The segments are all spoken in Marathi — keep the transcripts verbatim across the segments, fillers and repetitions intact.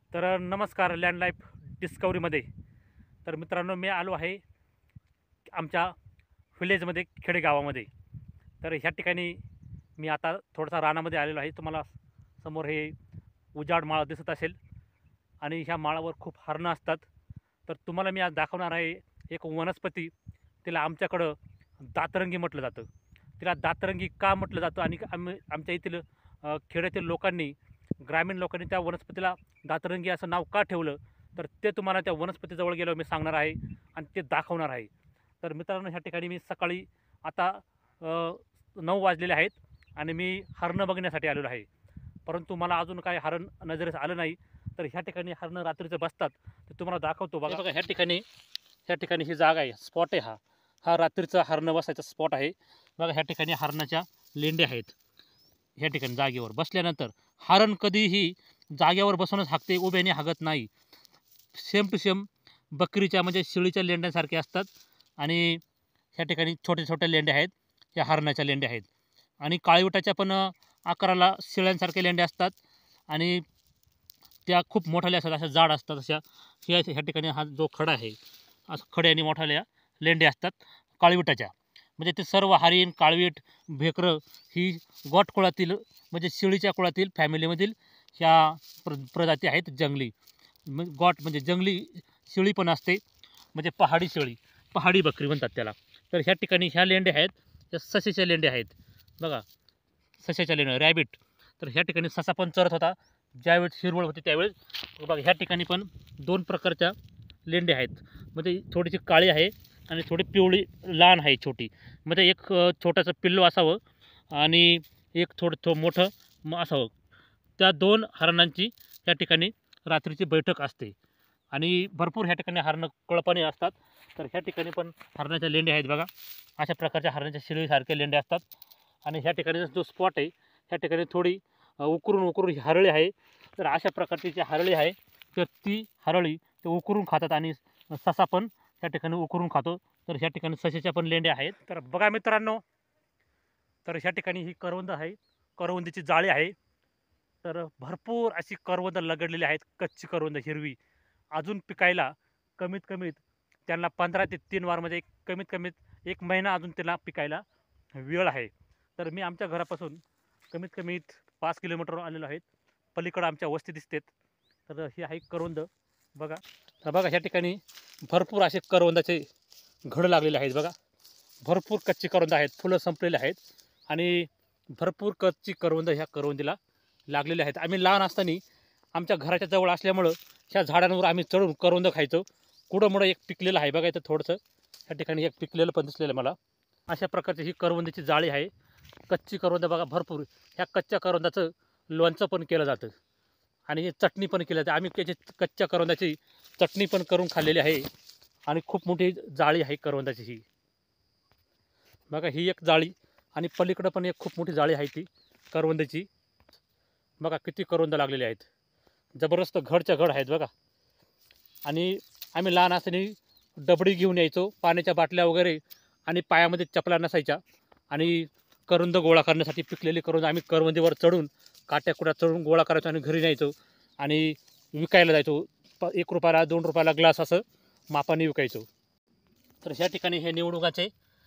तर नमस्कार लँड लाईफ डिस्कवरीमध्ये. तर मित्रांनो, मी आलो आहे आमच्या व्हिलेजमध्ये, खेडेगावामध्ये. तर ह्या ठिकाणी मी आता थोडासा रानामध्ये आलेलो आहे. तुम्हाला समोर हे उजाड माळ दिसत असेल आणि ह्या माळावर खूप हरणं असतात. तर तुम्हाला मी आज दाखवणार आहे एक वनस्पती. तिला आमच्याकडं दातरंगी म्हटलं जातं. तिला दातरंगी का म्हटलं जातं आणि आम्ही आमच्या येथील अ, खेड्यातील लोकांनी, ग्रामीण लोकांनी त्या वनस्पतीला दातरंगी असं नाव का ठेवलं, तर ते तुम्हाला त्या वनस्पतीजवळ गेल्यावर मी सांगणार आहे आणि ते दाखवणार आहे. तर मित्रांनो, ह्या ठिकाणी मी सकाळी आता अ, नऊ वाजलेले आहेत आणि मी हरणं बघण्यासाठी आलेलो आहे. परंतु मला अजून काही हरण नजरेस आलं नाही. तर ह्या ठिकाणी हरणं रात्रीचं बसतात, ते तुम्हाला दाखवतो बघा. बघा ह्या ठिकाणी ह्या ठिकाणी ही जागा आहे, स्पॉट आहे हा. हा रात्रीचा हरणं बसायचा स्पॉट आहे. बघा ह्या ठिकाणी हरणाच्या लेंड्या आहेत. ह्या ठिकाणी जागेवर बसल्यानंतर हरण कधीही जागेवर बसूनच हाकते, उभ्याने हागत नाही. सेम टू सेम बकरीच्या म्हणजे शेळीच्या लेंड्यांसारखे असतात. आणि ह्या ठिकाणी छोटे छोटे लेंड्या आहेत, ह्या हरणाच्या लेंड्या आहेत. आणि काळीवटाच्या पण अ, आकाराला शेळ्यांसारखे लेंड्या असतात आणि त्या खूप मोठाल्या असतात, अशा जाड असतात. अशा ह्या ह्या ठिकाणी हा जो खडा आहे, असं खड्याने मोठाल्या लेंड्या असतात काळीविटाच्या. म्हणजे ते सर्व हरीण, काळवीट, भेकरं ही गोट कुळातील म्हणजे शेळीच्या कुळातील फॅमिलीमधील ह्या प्र प्रजाती आहेत जंगली. मग गोट म्हणजे जंगली शेळी पण असते, म्हणजे पहाडी शेळी, पहाडी बकरी म्हणतात त्याला. तर ह्या ठिकाणी ह्या लेंड्या आहेत, त्या ससेच्या लेंड्या आहेत. बघा, सशाच्या लेंड्या, रॅबिट. तर ह्या ठिकाणी ससा पण चरत होता ज्यावेळेस हिरवळ होती त्यावेळेस. बघा ह्या ठिकाणी पण दोन प्रकारच्या लेंड्या आहेत. म्हणजे थोडीशी काळी आहे आणि थोडी पिवळी लहान आहे, छोटी. म्हणजे एक अ, छोटंसं पिल्लू असावं आणि एक थोडं थो मोठं म असावं. त्या दोन हरणांची त्या ठिकाणी रात्रीची बैठक असते आणि भरपूर ह्या ठिकाणी हरणं कळपाने असतात. तर ह्या ठिकाणी पण हरणाच्या लेंड्या आहेत बघा. अशा प्रकारच्या हरणाच्या शेळीसारख्या लेंड्या असतात. आणि ह्या ठिकाणी जो स्पॉट आहे, ह्या ठिकाणी थोडी अ, उकरून उकरून ही हरळी आहे. तर अशा प्रकारची जी हरळी आहे, तर ती हरळी ते उकरून खातात आणि ससा पण त्या ठिकाणी उकरून खातो. तर ह्या ठिकाणी सशाच्या पण लेंड्या आहेत. तर बघा मित्रांनो, तर ह्या ठिकाणी ही करवंद आहे, करवंदीची जाळी आहे. तर भरपूर अशी करवंद लगडलेली आहेत, कच्ची करवंद हिरवी. अजून पिकायला कमीत कमीत त्यांना पंधरा ते तीन वार, म्हणजे कमीत कमीत एक महिना अजून त्यांना पिकायला वेळ आहे. तर मी आमच्या घरापासून कमीत कमीत पाच किलोमीटरवर आलेलो आहेत. पलीकडं आमच्या वस्ती दिसतेत. तर ही आहे करवंद बघा. तर बघा ह्या ठिकाणी भरपूर असे करवंदाचे घड लागलेले आहेत बघा. भरपूर कच्ची करवंद आहेत, फुलं संपलेली आहेत आणि भरपूर कच्ची करवंद ह्या करवंदीला लागलेले आहेत. आम्ही लहान असताना आमच्या घराच्या जवळ असल्यामुळं ह्या झाडांवर आम्ही चढून करवंद खायचो. कुठं-मुडं एक पिकलेलं आहे बघा इथं थोडंसं. ह्या ठिकाणी एक पिकलेलं पण दिसलेलं मला. अशा प्रकारची ही करवंदीची जाळी आहे. कच्ची करवंद बघा भरपूर. ह्या कच्च्या करवंदाचं लोणचं पण केलं जातं आणि हे चटणी पण केली जाते. आम्ही त्याची कच्च्या करवंदाची चटणी पण करून खाल्लेली आहे. आणि खूप मोठी जाळी आहे करवंदाची ही. बघा ही एक जाळी आणि पलीकडं पण एक खूप मोठी जाळी आहे ती करवंदाची. बघा किती करवंद लागलेले आहेत. जबरदस्त घडच्या घड आहेत बघा. आणि आम्ही लहान असताना डबडी घेऊन यायचो, पाण्याच्या बाटल्या वगैरे, आणि पायामध्ये चपला नसायच्या. आणि करवंद गोळा करण्यासाठी पिकलेली करवंद आम्ही करवंदीवर चढून काट्या कुट्या चढून गोळा करायचो आणि घरी न्यायचो आणि विकायला जायचो. प एक रुपयाला दोन रुपयाला ग्लास असं मापाने विकायचो. तर ह्या ठिकाणी हे निवडुंगाचे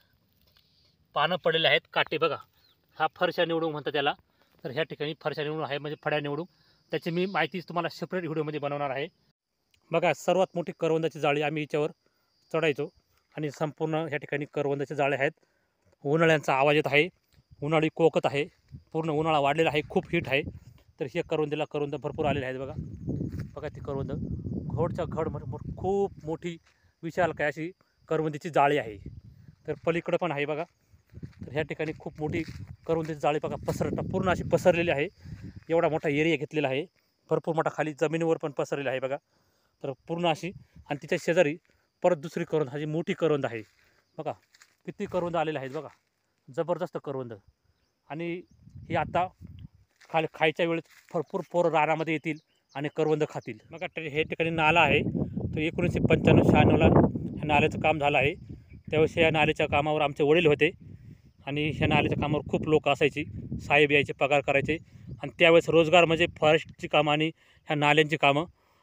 पानं पडलेले आहेत, काटे बघा. हा फरशा निवडून म्हणतात त्याला. तर ह्या ठिकाणी फरशा निवडून आहे, म्हणजे फळ्या निवडून. त्याची मी माहिती तुम्हाला सेपरेट व्हिडिओमध्ये बनवणार आहे. बघा सर्वात मोठी करवंदाची जाळी आम्ही याच्यावर चढायचो आणि संपूर्ण ह्या ठिकाणी करवंदाचे जाळे आहेत. उन्हाळ्यांचा आवाज येत आहे, उन्हाळी कोकत आहे, पूर्ण उन्हाळा वाढलेला आहे, खूप हीट आहे. तर हे करवंदीला करवंद भरपूर आलेले आहेत बघा. बघा ती करवंद घोडच्या घड म्हणजे खूप मोठी विशालकाय अशी करवंदीची जाळी आहे. तर पलीकडं पण आहे बघा. तर ह्या ठिकाणी खूप मोठी करवंदीची जाळी बघा पसरटा पूर्ण अशी पसरलेली आहे. एवढा मोठा एरिया घेतलेला आहे, भरपूर मोठा खाली जमिनीवर पण पसरलेला आहे बघा. तर पूर्ण अशी, आणि तिच्या शेजारी परत दुसरी करवंद, हा जी मोठी करवंद आहे बघा. किती करवंद आलेले आहेत बघा, जबरदस्त करवंद. आणि ही आता खाली खायच्या वेळेस भरपूर पोरं रानामध्ये येतील आणि करवंद खातील बघा. हे ठिकाणी नाला आहे, तो एकोणीसशे पंच्याण्णव शहाण्णवला ह्या नाल्याचं काम झालं आहे. त्यावेळेस या नाल्याच्या कामावर आमचे वडील होते आणि ह्या नाल्याच्या कामावर खूप लोक असायची, साहेब यायचे, पगार करायचे. आणि त्यावेळेस रोजगार म्हणजे फॉरेस्टची कामं आणि ह्या नाल्यांची कामं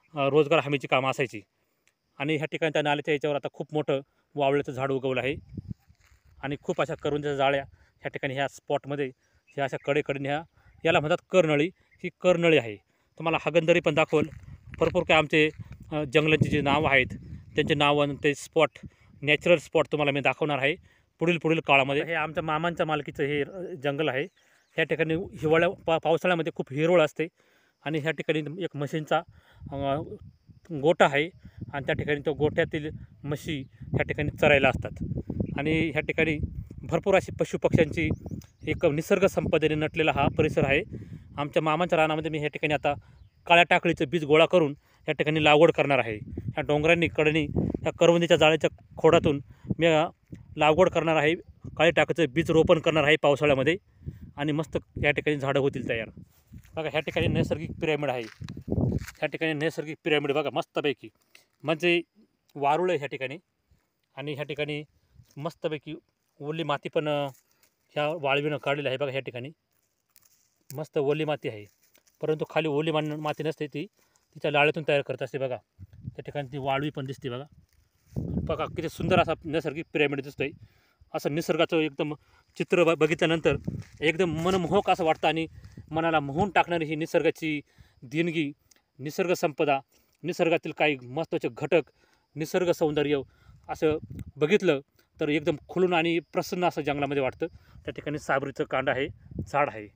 अ, रोजगार हमीची कामं असायची. आणि ह्या ठिकाणी त्या नाल्याच्या याच्यावर आता खूप मोठं वावळ्याचं झाड उगवलं आहे आणि खूप अशा करवंदाच्या जाळ्या ह्या ठिकाणी ह्या स्पॉटमध्ये ह्या अशा कडेकडेने ह्या याला म्हणतात करनळी. ही करनळी आहे. तुम्हाला हागणदारी पण दाखवल. भरपूर काय आमचे अ, जंगलांची जी नावं आहेत त्यांचे नावं आणि ते स्पॉट नॅचरल स्पॉट तुम्हाला मी दाखवणार आहे पुढील पुढील काळामध्ये. हे आमच्या मामांच्या मालकीचं हे अ, जंगल आहे. ह्या ठिकाणी हिवाळ्या पा पावसाळ्यामध्ये खूप हिरवळ असते आणि ह्या ठिकाणी एक म्हशींचा अ, गोठा आहे आणि त्या ठिकाणी तो गोठ्यातील म्हशी ह्या ठिकाणी चरायला असतात. आणि ह्या ठिकाणी भरपूर अशी पशुपक्ष्यांची एक निसर्ग संपदेने नटलेला हा परिसर आहे. आमच्या मामाच्या रानामध्ये मी ह्या ठिकाणी आता काळ्या टाकळीचं बीज गोळा करून ह्या ठिकाणी लागवड करणार आहे. ह्या डोंगरांनी कडनी ह्या करवंदीच्या जाळ्याच्या खोडातून मी अ, लागवड करणार आहे. काळ्या टाकळीचं बीज रोपण करणार आहे पावसाळ्यामध्ये आणि मस्त या ठिकाणी झाडं होतील तयार. बघा ह्या ठिकाणी नैसर्गिक पिरॅमिड आहे. ह्या ठिकाणी नैसर्गिक पिरॅमिड बघा मस्तपैकी म्हणजे वारुळ आहे ह्या ठिकाणी. आणि ह्या ठिकाणी मस्तपैकी ओली माती पण अ, ह्या वाळवीनं काढलेली आहे. बघा ह्या ठिकाणी मस्त ओली माती आहे, परंतु खाली ओली मान माती नसते, ती तिच्या लाळेतून तयार करत असते. बघा त्या ठिकाणी ती वाळवी पण दिसते. बघा बघा किती सुंदर असा नैसर्गिक पिरॅमिड दिसतोय. असं निसर्गाचं एकदम चित्र ब बघितल्यानंतर एकदम मनमोहक असं वाटतं आणि मनाला मोहून टाकणारी ही निसर्गाची देणगी, निसर्ग संपदा, निसर्गातील काही महत्त्वाचे घटक, निसर्ग सौंदर्य असं बघितलं तर एकदम खुलून आणि प्रसन्न असं जंगलामध्ये वाटतं. त्या ठिकाणी साबरीचं कांड आहे, झाड आहे.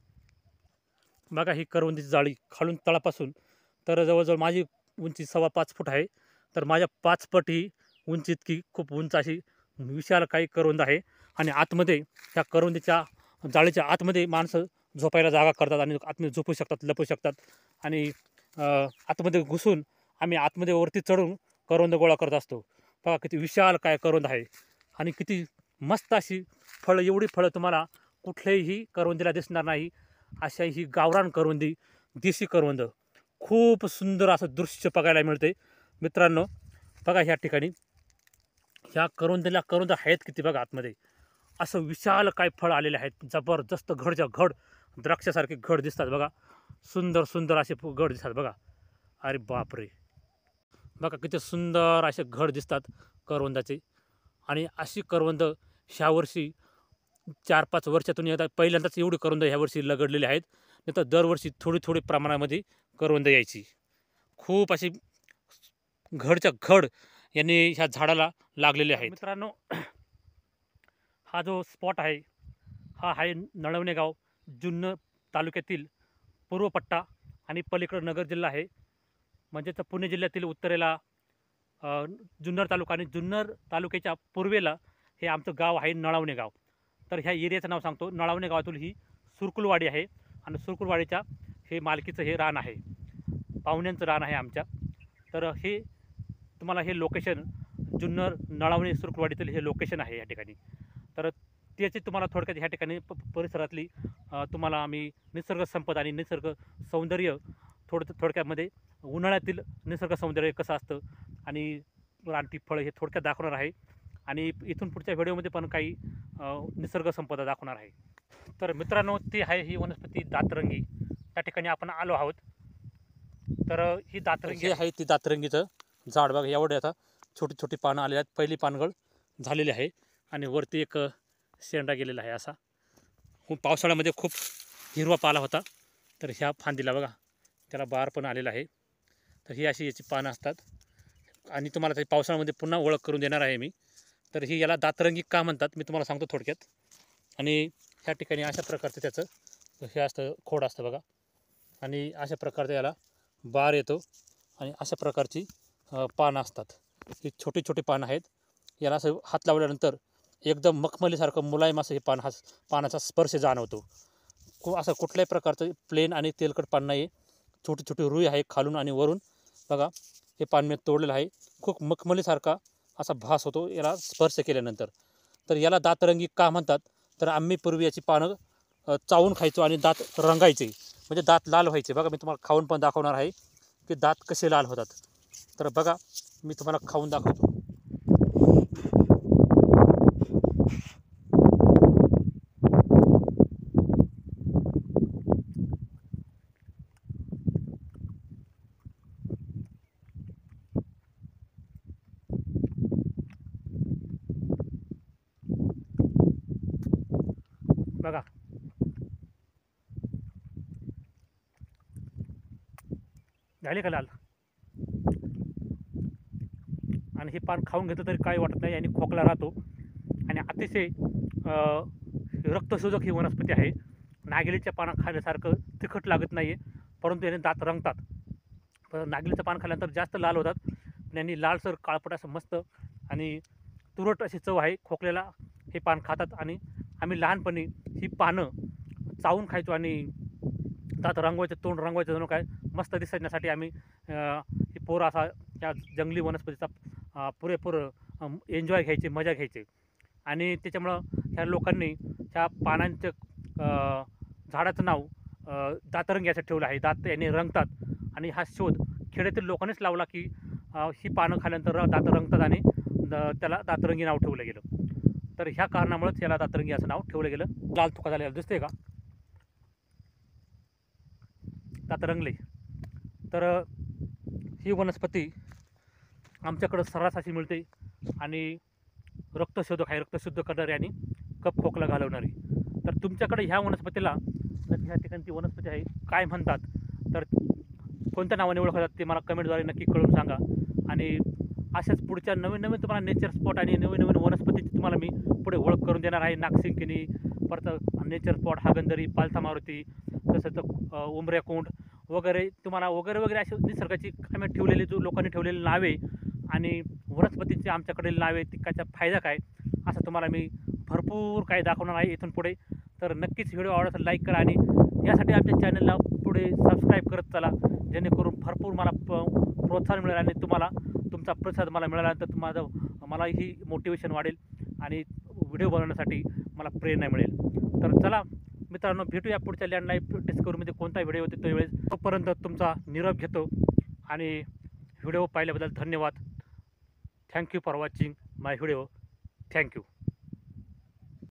बघा ही करवंदीची जाळी खालून तळापासून तर जवळजवळ माझी उंची सव्वा पाच फूट आहे. तर माझ्या पाच पट ही उंची इतकी खूप उंच अशी विशाल काही करवंद आहे. आणि आतमध्ये त्या करवंदीच्या जाळीच्या आतमध्ये माणसं झोपायला जागा करतात आणि आतमध्ये झोपू शकतात, लपू शकतात. आणि अ, आतमध्ये घुसून आम्ही आतमध्ये वरती चढून करवंद गोळा करत असतो. बघा किती विशाल काय करवंद आहे आणि किती मस्त अशी फळं, एवढी फळं तुम्हाला कुठल्याही करवंदीला दिसणार नाही. अशा ही गावरान करवंदी, देशी करवंद खूप सुंदर असं दृश्य बघायला मिळते मित्रांनो. बघा ह्या ठिकाणी ह्या करवंदीला करवंद आहेत किती बघा आतमध्ये. असं विशाल काय फळ आलेले आहेत, जबरदस्त घडच्या घड द्राक्षासारखे घड दिसतात. बघा सुंदर सुंदर असे घड दिसतात. बघा अरे बापरे, बघा किती सुंदर असे घड दिसतात करवंदाचे. आणि अशी करवंद ह्या वर्षी चार पाच वर्षातून एकदा पहिल्यांदाच एवढी करवंद ह्या वर्षी लगडलेली आहेत. नाही तर दरवर्षी थोडी थोडी प्रमाणामध्ये करवंद यायची. खूप अशी घडच्या घड यांनी ह्या झाडाला लागलेले आहेत. मित्रांनो हा जो स्पॉट आहे हा आहे नळवणे गाव, जुन्नर तालुक्यातील पूर्व पट्टा आणि पलीकडं नगर जिल्हा आहे. म्हणजेच पुणे जिल्ह्यातील उत्तरेला अ, जुन्नर तालुका आणि जुन्नर तालुक्याच्या पूर्वेला हे आमचं गाव आहे नळवणे गाव. तर ह्या एरियाचं नाव सांगतो. नळवणे गावातील ही सुरकुलवाडी आहे आणि सुरकुलवाडीच्या हे मालकीचं हे रान आहे, पाहुण्यांचं रान आहे आमच्या. तर हे तुम्हाला हे लोकेशन जुन्नर नळवणे सुरकुलवाडीतील हे लोकेशन आहे या ठिकाणी. तर त्याची तुम्हाला थोडक्यात ह्या ठिकाणी प परिसरातली अ, तुम्हाला आम्ही निसर्ग संपदा आणि निसर्ग सौंदर्य थोडं थोडक्यामध्ये उन्हाळ्यातील निसर्ग सौंदर्य कसं असतं आणि रानटी फळं हे थोडक्यात दाखवणार आहे. आणि इथून पुढच्या व्हिडिओमध्ये पण काही अ, निसर्ग संपदा दाखवणार आहे. तर मित्रांनो ती आहे ही वनस्पती दातरंगी. त्या ठिकाणी आपण आलो आहोत. तर अ, ही दातरंगी आहे, ती दातरंगीचं झाड बघा एवढे आता छोटी छोटी पानं आलेली आहेत. पहिली पानगळ झालेली आहे आणि वरती एक अ, शेंडा गेलेला आहे असा. खूप पावसाळ्यामध्ये खूप हिरवा पाला होता. तर ह्या फांदीला बघा त्याला बार पण आलेला आहे. तर ही अशी याची पानं असतात आणि तुम्हाला त्या पावसाळ्यामध्ये पुन्हा ओळख करून देणार आहे मी. तर ही याला दातरंगी का म्हणतात मी तुम्हाला सांगतो थोडक्यात. आणि ह्या ठिकाणी अशा प्रकारचं त्याचं हे असतं, खोड असतं बघा. आणि अशा प्रकारचं याला बार येतो आणि अशा प्रकारची अ, पानं असतात. ही छोटी छोटी पानं आहेत. याला असं हात लावल्यानंतर एकदम मखमलीसारखं मुलायम असं हे पान, हा पानाचा स्पर्श जाणवतो. कु असं कुठल्याही प्रकारचं प्लेन आणि तेलकट पान नाही आहे. छोटी छोटी रुई आहे खालून आणि वरून. बघा हे पान मी तोडलेलं आहे. खूप मखमलीसारखा असा भास होतो याला स्पर्श केल्यानंतर. तर याला दातरंगी का म्हणतात, तर आम्ही पूर्वी याची पानं अ, चावून खायचो आणि दात रंगायचे, म्हणजे दात लाल व्हायचे. बघा मी तुम्हाला खाऊन पण दाखवणार आहे की दात कसे लाल होतात. तर बघा मी तुम्हाला खाऊन दाखवतो. बघा झाले का लाल. आणि हे पान खाऊन घेतलं तरी काही वाटत नाही आणि खोकला राहतो आणि अतिशय रक्तशोधक ही वनस्पती आहे. नागिलीच्या पानं खाण्यासारखं तिखट लागत नाही आहे, परंतु याने दात रंगतात. पण नागिलीचं पान खाल्यानंतर जास्त लाल होतात, पण यांनी लालसर काळपट असं मस्त आणि तुरट अशी चव आहे. खोकल्याला हे पान खातात आणि आम्ही लहानपणी ही पानं चावून खायचो आणि दात रंगवायचं, तोंड रंगवायचं, जणू काय मस्त दिसण्यासाठी आम्ही ही पोर असा या जंगली वनस्पतीचा पुरेपूर एन्जॉय घ्यायचे, मजा घ्यायचे. आणि त्याच्यामुळं ह्या लोकांनी ह्या पानांचं झाडाचं नाव दातरंगी असं ठेवलं आहे. दात याने रंगतात आणि हा शोध खेड्यातील लोकांनीच लावला की ही पानं खाल्यानंतर दात रंगतात आणि त्याला दातरंगी नाव ठेवलं गेलं. तर ह्या कारणामुळेच याला दातरंगी असं नाव ठेवलं गेलं. लाल तुका झालेला दिसते का, दात रंगले. तर ही वनस्पती आमच्याकडं सर्रास अशी मिळते आणि रक्तशोधक आहे, रक्तशुद्ध करणारी आणि कफ खोकला घालवणारी. तर तुमच्याकडे ह्या वनस्पतीला ह्या ठिकाणी ती वनस्पती आहे काय म्हणतात, तर कोणत्या नावाने ओळखतात ते मला कमेंटद्वारे नक्की कळून सांगा. आणि अशाच पुढच्या नवीन नवीन तुम्हाला नेचर स्पॉट आणि नवीन नवीन वनस्पतीची तुम्हाला मी पुढे ओळख करून देणार आहे. नागसिंकिनी, परत नेचर स्पॉट हागंदरी, पालथा मारुती, तसंच उमऱ्याकुंड वगैरे तुम्हाला वगैरे वगैरे अशी निसर्गाची कामे ठेवलेली, जो लोकांनी ठेवलेली नावे आणि वनस्पतींची आमच्याकडे नावे, तिकाचा फायदा काय, असं तुम्हाला मी भरपूर काही दाखवणार आहे इथून पुढे. तर नक्कीच व्हिडिओ आवडला तर लाईक करा आणि यासाठी आमच्या चॅनलला पुढे सबस्क्राईब करत चला, जेणेकरून भरपूर मला प प्रोत्साहन मिळेल आणि तुम्हाला तुमचा प्रतिसाद मला मिळाला तर तुम्हाला मला ही मोटिवेशन वाढेल आणि व्हिडिओ बनवण्यासाठी मला प्रेरणा मिळेल. तर चला मित्रांनो, भेटूया पुढच्या लँड लाईफ डिस्कवरीमध्ये. कोणता व्हिडिओ होते त्यावेळेस, तोपर्यंत तुमचा निरोप घेतो आणि व्हिडिओ पाहिल्याबद्दल धन्यवाद. Thank you for watching my video. Thank you.